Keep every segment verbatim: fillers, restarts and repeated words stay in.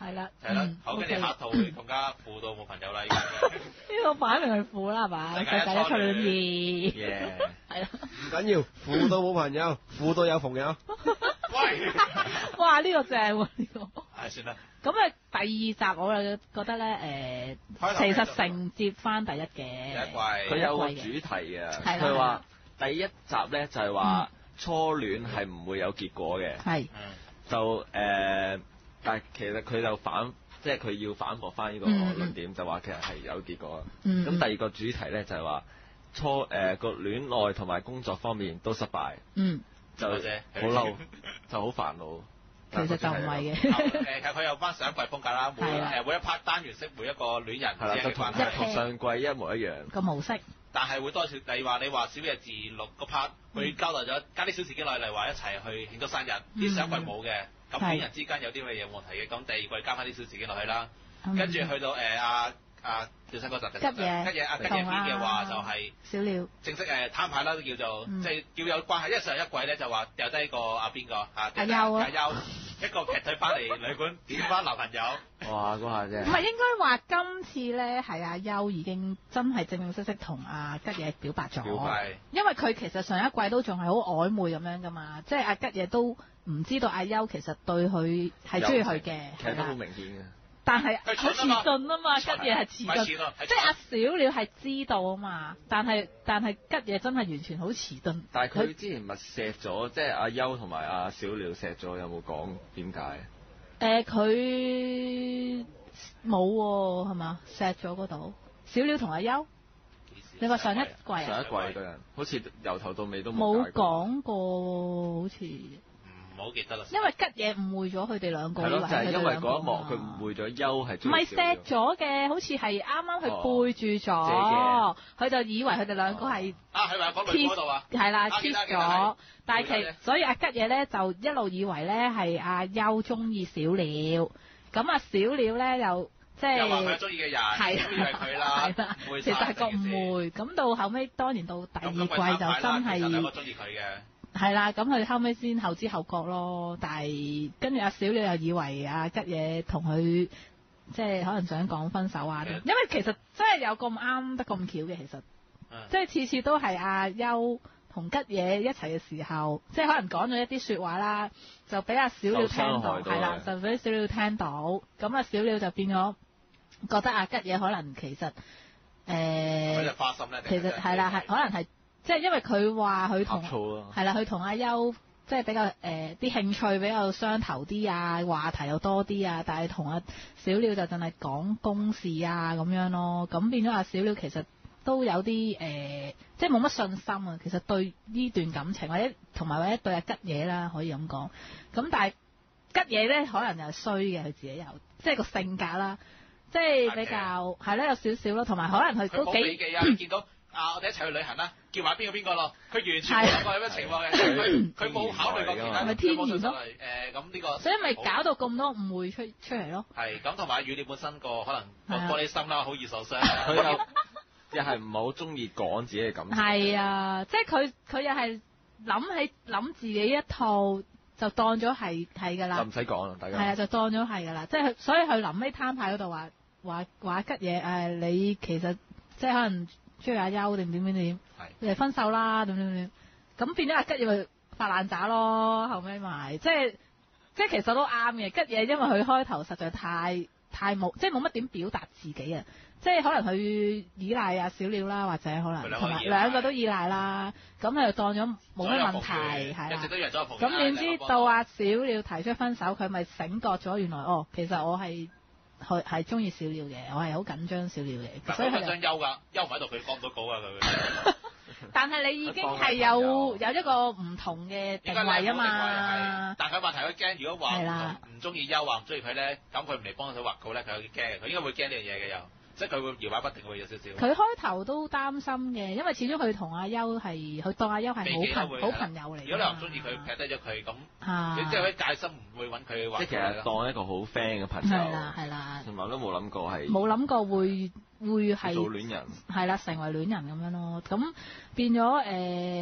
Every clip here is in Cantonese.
係啦， 係啦，好，跟住下一套會更加負到冇朋友啦，依家呢個擺明係負啦，係嘛？世界一初戀二，係啦， 唔緊要，負到冇朋友，負到有朋友。 喂， 哇！呢個正喎，呢個。 係算啦。 咁啊，第二集我就覺得咧，誒，其實承接翻第一嘅。 第一季。 佢有個主題嘅， 係佢話第一集咧就係話初戀係唔會有結果嘅。 係。 就誒，但係其實佢就反，即係佢要反駁翻呢個論點，就話其實係有結果。 嗯。 咁第二個主題咧就係話初誒個戀愛同埋工作方面都失敗。 嗯。 就好嬲，就好煩惱。 其實就唔係嘅。 誒，其實佢有翻上一季風格啦，每誒每一 part 單元式每一個戀人之間嘅關係， 同上季一模一樣。 個模式。 但係會多少？你話你話小野自錄個 part，佢交代咗加啲小事蹟落嚟，話一齊去慶祝生日。啲上一季冇嘅，咁戀人之間有啲咩嘢冇提嘅？咁第二季加翻啲小事蹟落去啦。跟住去到誒阿阿最新嗰集， 吉野吉野阿吉野篇嘅話就係小鳥正式誒攤牌啦，都叫做即係叫有關係。因為上一季咧就話掉低個阿邊個啊阿優啊， 阿優一個劇隊翻嚟旅館點翻男朋友。 哇！嗰下啫。 唔係應該話今次咧係阿優已經真係正正式式同阿吉野表白咗。 表白。 因為佢其實上一季都仲係好曖昧咁樣噶嘛，即係阿吉野都唔知道阿優其實對佢係中意佢嘅。 其實都好明顯嘅。 但係好遲鈍啊嘛，吉野係遲鈍，即係阿小鳥係知道啊嘛，但係但係吉野真係完全好遲鈍。 但係佢之前咪錫咗，即係阿優同埋阿小鳥錫咗，有冇講點解？ 誒佢冇喎，係嘛？錫咗嗰度，小鳥同阿優。你話上一季啊？ 上一季嗰人好似由頭到尾都冇講過，好似。 唔好記得啦， 因為吉野誤會咗佢哋兩個， 係咯，就係因為嗰一幕佢誤會咗優係唔係錫咗嘅，好似係啱啱佢背住咗，佢就以為佢哋兩個係啊，係咪講女嗰度啊？ 係啦，kiss 咗，但係其所以阿吉野咧就一路以為咧係阿優中意小鳥，咁啊小鳥咧又即係又話佢中意嘅人，係以為佢啦， 係啦，其實係個誤會，咁到後尾當然到第二季就真係兩個中意佢嘅。 係啦，咁佢後尾先後知後覺咯，但係跟住阿小鳥又以為阿吉野同佢即係可能想講分手啊，因為其實真係有咁啱得咁巧嘅，其實、嗯、即係次次都係阿優同吉野一齊嘅時候，即係可能講咗一啲說話啦，就俾阿小鳥聽到，係啦，就俾小鳥聽到，咁阿小鳥就變咗覺得阿吉野可能其實誒， 呃、花心呢其實係啦，係可能係。即係因為佢話佢同係啦，佢同阿優即係比較誒啲、呃、興趣比較相投啲啊，話題又多啲啊，但係同阿小鳥就淨係講公事啊咁樣咯，咁變咗阿小鳥其實都有啲誒、呃，即係冇乜信心啊。其實對呢段感情或者同埋或者對阿吉野啦，可以咁講。咁但係吉野咧可能又係衰嘅，佢自己有即係個性格啦，即係比較係咧有少少咯，同埋可能佢都幾。 佢見到。啊！我哋一齊去旅行啦，叫埋邊個邊個咯？佢完全冇諗過有咩情況嘅，佢佢冇考慮過其他， 咪天然咯。誒咁呢個， 所以咪搞到咁多誤會出出嚟咯。 係咁，同埋雨鳥本身個可能玻璃心啦，好易受傷。 佢又又係唔係好中意講自己嘅感情。 係啊，即係佢佢又係諗起諗自己一套，就當咗係係㗎啦。 就唔使講啦，大家。 係啊，就當咗係㗎啦，即係所以佢臨尾攤牌嗰度話話話吉嘢誒，你其實即係可能。中意阿優定點點點，誒分手啦點點點，咁變咗阿吉野咪發爛渣咯，後尾咪即係即係其實都啱嘅。吉野因為佢開頭實在太太冇，即係冇乜點表達自己啊，即係可能佢依賴阿小鳥啦，或者可能同埋兩個都依賴啦，咁佢就當咗冇乜問題係啦。咁點知到阿小鳥提出分手，佢咪醒覺咗原來哦，其實我係。佢係中意小鳥嘅，我係好緊張小鳥嘅，所以佢緊張優㗎，優唔喺度佢講唔到稿啊佢。 但係你已經係有有一個唔同嘅定位啊嘛。 但佢問題佢驚，如果話唔唔中意優，話唔中意佢咧，咁佢唔嚟幫手畫稿咧，佢有啲驚嘅，佢應該會驚呢樣嘢嘅又。即係佢會搖擺不定，會有少少。佢開頭都擔心嘅，因為始終佢同阿優係，佢當阿優係好朋好朋友嚟。 如果你話唔中意佢，劈低咗佢咁，你即係喺戒心唔會揾佢。 即係其實當一個好 friend 嘅朋友。 係啦係啦。同埋都冇諗過係。 冇諗過會會係做戀人。 係啦，成為戀人咁樣咯。咁變咗誒，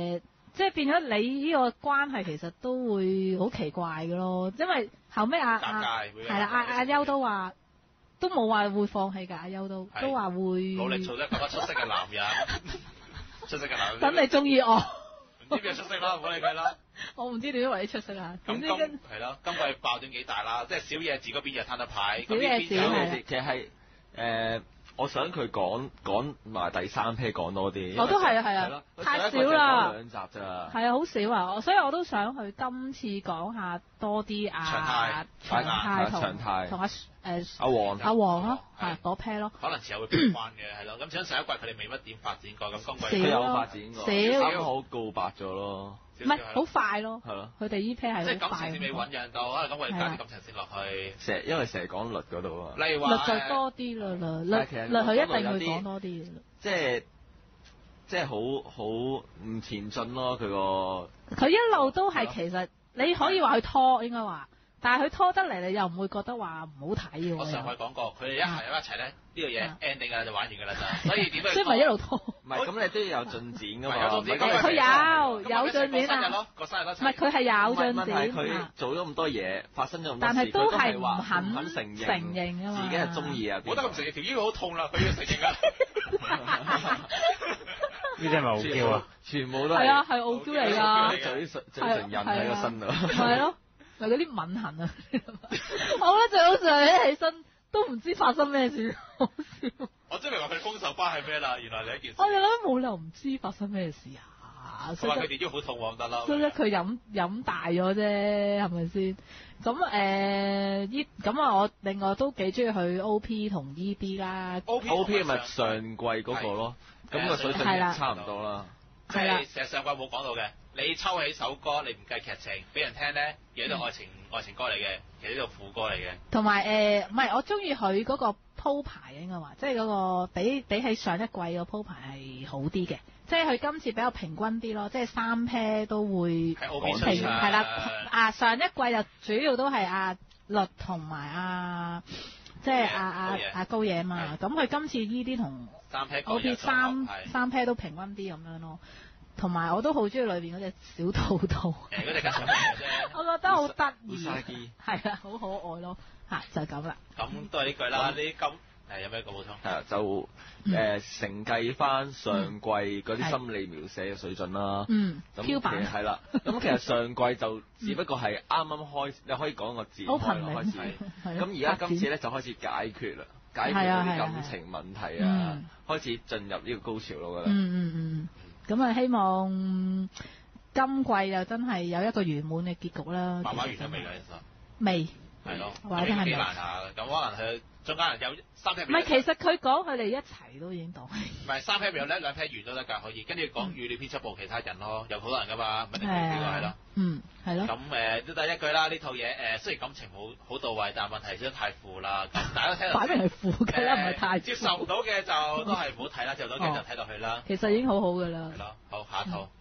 即係變咗你呢個關係其實都會好奇怪嘅咯，因為後尾阿阿係啦，阿阿優都話都冇話會放棄㗎，阿優都都話會努力做得更加出色嘅男人，出色嘅男人。 等你中意我。 唔知邊個出色啦，唔好理佢啦。 我唔知點樣為啲出色啊。 咁今係咯，今季爆點幾大啦？即係小野寺嗰邊又攤得牌， 小野寺係其實係誒，我想佢講講埋第三批講多啲。 我都係啊，係啊，太少啦。 兩集咋？ 係啊，好少啊，所以我都想佢今次講下多啲啊，長泰同同阿誒阿黃阿黃咯，係嗰 pair 咯。 可能遲後會變翻嘅，係咯。咁上一季佢哋未乜點發展過，咁今季都有發展過， 少啱好告白咗咯。 唔係好快咯， 係咯， 佢哋依 pair 係即係感情線未醖釀到，可能咁我哋加啲感情線落去。 成因為成日講律嗰度啊， 例如話律就多啲啦，律律律佢一定會講多啲嘅。 即係即係好好唔前進咯，佢個佢一路都係其實你可以話佢拖應該話，但係佢拖得嚟你又唔會覺得話唔好睇嘅喎。 我上季講過，佢哋一係一齊咧，呢個嘢 ending 㗎就玩完㗎啦就，所以點樣？ 所以咪一路拖。 唔係咁，你都要有進展㗎嘛。 有進展。 佢有有進展啊！ 個生日咯， 唔係佢係有進展。 問題佢做咗咁多嘢，發生咗咁多事， 但係都係唔肯肯承認承認啊嘛。 自己係中意啊！ 我覺得咁承認條腰好痛啦，佢要承認啊！ 呢啲係咪傲嬌啊？ 全部都係。 係啊，係傲嬌嚟㗎。 嘴唇嘴唇印喺個身度。 係咯，咪嗰啲吻痕啊！我覺得最好就係一起身都唔知發生咩事，好笑。 我真係明話佢攻受班係咩啦？原來你一件事。 我哋諗冇理由唔知發生咩事啊！ 佢話佢哋腰好痛喎，得啦。 所以佢飲飲大咗啫，係咪先？咁誒依咁啊，我另外都幾中意佢 O P 同 E B 啦。 O P 咪上季嗰個咯，咁個水準差唔多啦。 係啦，其實上季冇講到嘅。你抽起首歌，你唔計劇情，俾人聽咧，而家都愛情、嗯、愛情歌嚟嘅，其實呢度副歌嚟嘅。 同埋誒，唔係我中意佢嗰個鋪排應該話，即係嗰個比比起上一季個鋪排係好啲嘅，即係佢今次比較平均啲咯，即係三 pair 都會平係啦。啊，上一季就主要都係阿律同埋阿即係阿阿阿高野嘛，咁佢今次呢啲同 O P 三三 pair 都平均啲咁樣咯。同埋我都好中意裏邊嗰隻小兔兔， 誒嗰隻吉祥物啫， 我覺得好得意， 係啊，好可愛咯，嚇就係咁啦。 咁都係呢句啦，你咁誒有咩個補充？ 係啊，就誒承繼翻上季嗰啲心理描寫嘅水準啦。 嗯， 咁版係啦。咁其實上季就只不過係啱啱開，你可以講個字開開始。咁而家今次咧就開始解決啦，解決嗰啲感情問題啊，開始進入呢個高潮咯，我覺得。 嗯嗯嗯。咁啊，希望今季又真係有一個圓滿嘅結局啦。 慢慢完咗未㗎？其實未。 係咯。 或者係幾難下嘅，咁可能佢中間有三 pair。 唔係，其實佢講佢哋一齊都已經當。 唔係三 pair 有咧，兩 pair 完都得㗎，可以。跟住講預料編輯部其他人咯，有好多人㗎嘛，唔一定呢個係咯。 嗯，係咯。 咁誒都第一句啦，呢套嘢誒雖然感情好好到位，但係問題真係太負啦。咁大家都聽到。 擺明係負㗎啦，唔係太。 接受唔到嘅就都係唔好睇啦，接受到嘅就睇落去啦。 其實已經好好㗎啦。 係咯，好下一套。